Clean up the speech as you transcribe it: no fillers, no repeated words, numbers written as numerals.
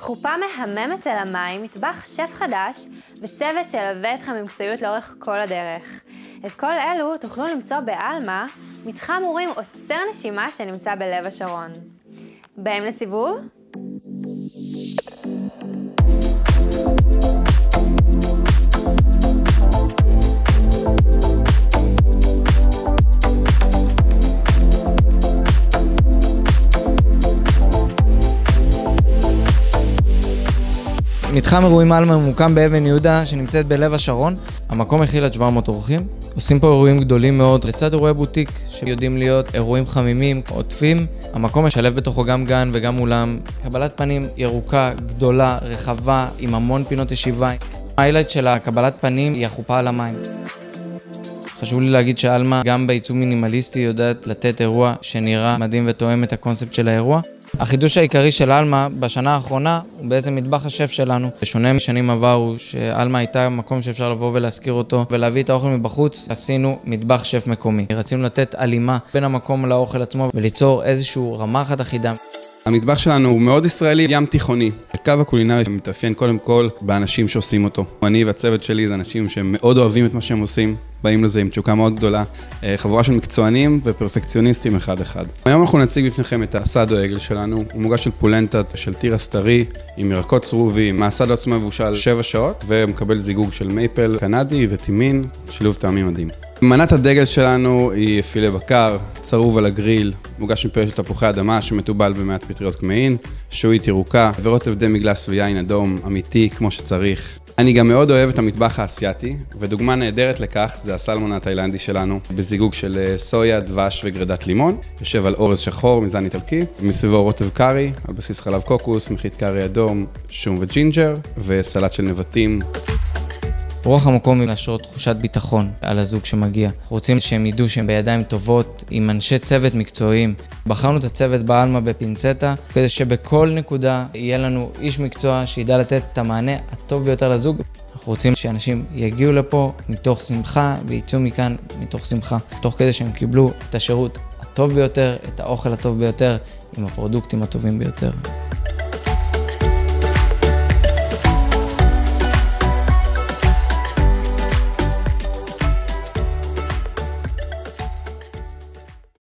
חופה מהממת אל המים, מטבח שף חדש וצוות שילווה אתכם במקצועיות לאורך כל הדרך. את כל אלו תוכלו למצוא באלמה, מתחם אורים עוצר נשימה שנמצא בלב השרון. באים לסיבוב? מתחם אירועים אלמה ממוקם באבן יהודה שנמצאת בלב השרון. המקום מכיל עד 700 אורחים. עושים פה אירועים גדולים מאוד לצד אירועי בוטיק שיודעים להיות אירועים חמימים, עוטפים. המקום משלב בתוכו גם גן וגם אולם. קבלת פנים ירוקה, גדולה, רחבה, עם המון פינות ישיבה. ההיילייט של הקבלת פנים היא החופה על המים. חשוב לי להגיד שאלמה גם בעיצוב מינימליסטי יודעת לתת אירוע שנראה מדהים ותואם את הקונספט של האירוע. החידוש העיקרי של אלמה בשנה האחרונה הוא בעצם מטבח השף שלנו. בשונה משנים עברו שאלמה הייתה מקום שאפשר לבוא ולהזכיר אותו ולהביא את האוכל מבחוץ, עשינו מטבח שף מקומי. רצינו לתת הלימה בין המקום לאוכל עצמו וליצור איזשהו רמה אחת אחידה. המטבח שלנו הוא מאוד ישראלי, ים תיכוני. הקו הקולינרי מתאפיין קודם כל באנשים שעושים אותו. אני והצוות שלי זה אנשים שמאוד אוהבים את מה שהם עושים, באים לזה עם תשוקה מאוד גדולה, חבורה של מקצוענים ופרפקציוניסטים אחד-אחד. היום אנחנו נציג בפניכם את הסאדו עגל שלנו, הוא מוגש של פולנטה של תירס טרי, עם ירקות צרובים, הסאדו עצמו מבושל 7 שעות, ומקבל זיגוג של מייפל קנדי וטימין, שילוב טעמים מדהים. מנת הדגל שלנו היא פילה בקר, צרוב על הגריל, מוגש עם פרש של תפוחי אדמה שמטובל במעט פטריות קמעין, שועית ירוקה ורוטב דמי גלס ויין אדום, אמיתי כמו שצריך. אני גם מאוד אוהב את המטבח האסייתי, ודוגמה נהדרת לכך זה הסלמון התאילנדי שלנו, בזיגוג של סויה, דבש וגרדת לימון, יושב על אורז שחור מזן איטלקי, מסביבו רוטב קארי, על בסיס חלב קוקוס, מחית קארי אדום, שום וג'ינג'ר, וסלט של נבטים. רוח המקום היא להשרות תחושת ביטחון על הזוג שמגיע. רוצים שהם ידעו שהם בידיים טובות, עם אנשי צוות מקצועיים. בחרנו את הצוות באלמה בפינצטה, כדי שבכל נקודה יהיה לנו איש מקצוע שידע לתת את המענה הטוב ביותר לזוג. אנחנו רוצים שאנשים יגיעו לפה מתוך שמחה ויצאו מכאן מתוך שמחה. תוך כדי שהם קיבלו את השירות הטוב ביותר, את האוכל הטוב ביותר, עם הפרודוקטים הטובים ביותר.